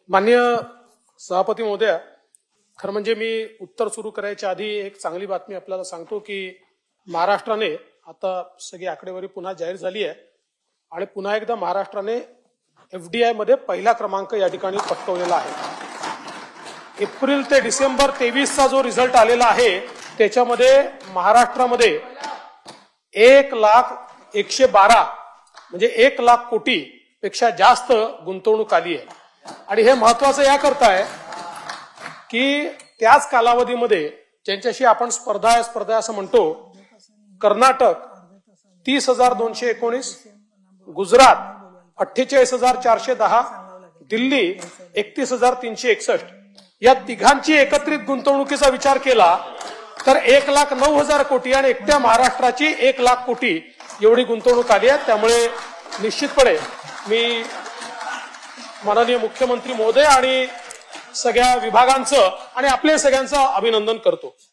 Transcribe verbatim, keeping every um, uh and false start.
माननीय सभापती महोदय, खरं म्हणजे मी उत्तर सुरू करायच्या आधी एक चांगली बातमी आपल्याला सांगतो की महाराष्ट्राने आता सगळी आकडेवारी पुन्हा जाहीर झाली आहे आणि पुन्हा एकदा महाराष्ट्राने एफडीआय मध्ये पहिला क्रमांक या ठिकाणी पटकावलेला आहे। एप्रिल ते डिसेंबर तेवीस चा जो रिझल्ट आलेला आहे त्याच्यामध्ये महाराष्ट्रामध्ये एक लाख एकशे बारा म्हणजे एक लाख कोटी पेक्षा जास्त गुंतवणूक आली आहे आणि हे महत्वाचं याकरता आहे की त्याच कालावधीमध्ये ज्यांच्याशी आपण स्पर्धा आहे स्पर्धा असं म्हणतो, कर्नाटक तीस हजार दोनशे एकोणीस, गुजरात अठ्ठेचाळीस हजार चारशे दहा, दिल्ली एकतीस हजार तीनशे एकसष्ट, या तिघांची एकत्रित गुंतवणुकीचा विचार केला तर एक लाख नऊ हजार कोटी आणि एकट्या महाराष्ट्राची एक लाख कोटी एवढी गुंतवणूक आली आहे। त्यामुळे निश्चितपणे मी माननीय मुख्यमंत्री महोदय आणि सगळ्या विभागांचं आणि आपल्या सगळ्यांचं अभिनंदन करतो।